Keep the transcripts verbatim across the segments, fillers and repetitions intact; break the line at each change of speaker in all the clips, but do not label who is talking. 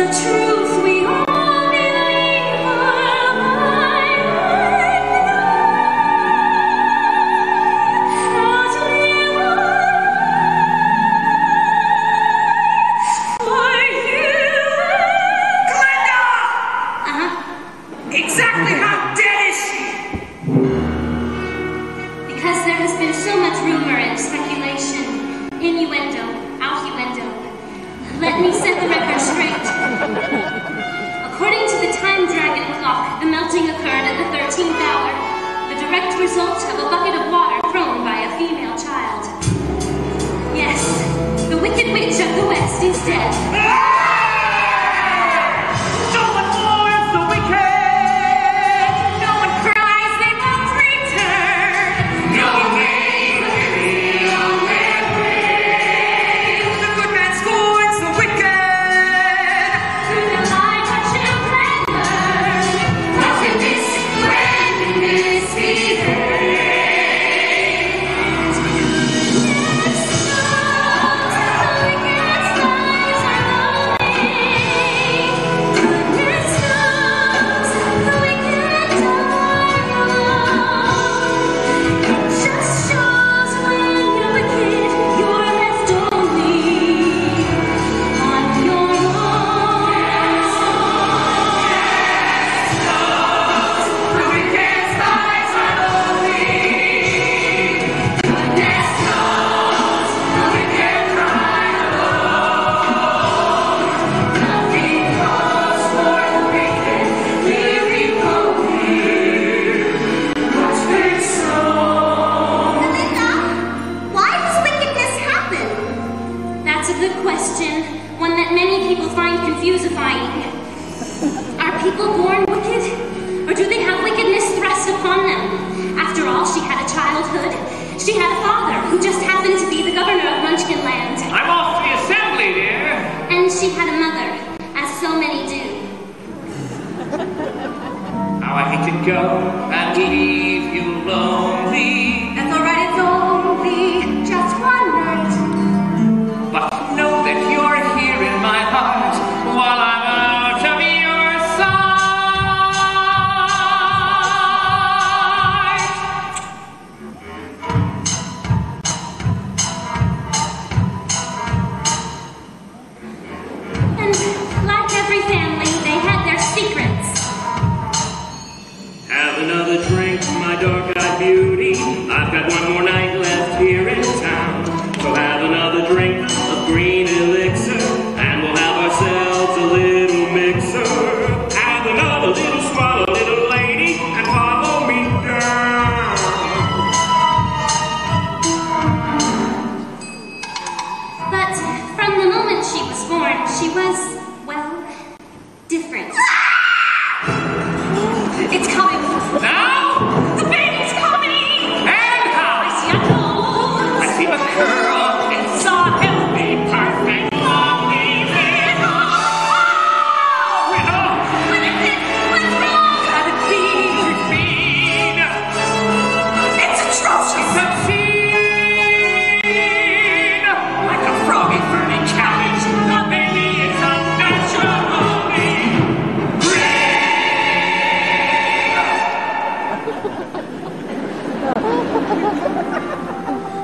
the truth we all believe for my as we for you.
Glinda!
Uh-huh.
Exactly how dead is she?
Because there has been so much rumor and speculation, innuendo, outuendo. Let me set the record straight. According to the time dragon clock, the melting occurred at the thirteenth hour, the direct result of a bucket of water thrown by a female child. Yes, the Wicked Witch of the West is dead.
No one mourns the wicked. No one cries they won't return. No one makes a pity on their grave. The good man scorns the wicked.
To the light our children burn.
What in this grand misbehave?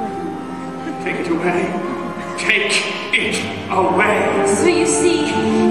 So you see,